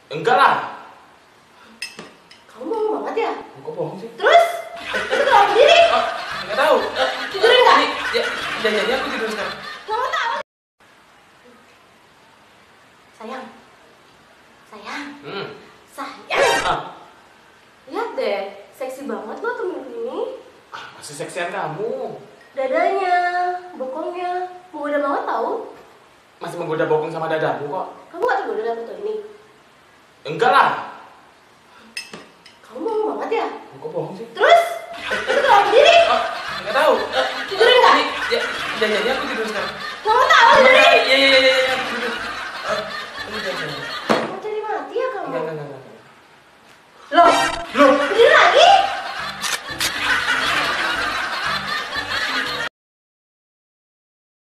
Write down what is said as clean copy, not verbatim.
Enggak lah. Kamu bohong banget ya? Kok bohong sih? Terus? Itu kenapa berdiri? Nggak tahu. Tidurin nggak? Jadi aku tidur sekarang. Kamu tahu? Sayang. Sayang. Sayang. Lihat deh, seksi banget lo temen ini. Masih seksian kamu. Dadanya, bokongnya, menggoda banget tau. Masih menggoda bokong sama dadamu kok. Kamu gak tergoda dengan foto ini? Enggak lah. Kamu bohong banget ya? Kok bohong sih? Terus? Itu kenapa berdiri? Nggak tahu. Tidurin nggak? Jadi aku tidur sekarang. Kamu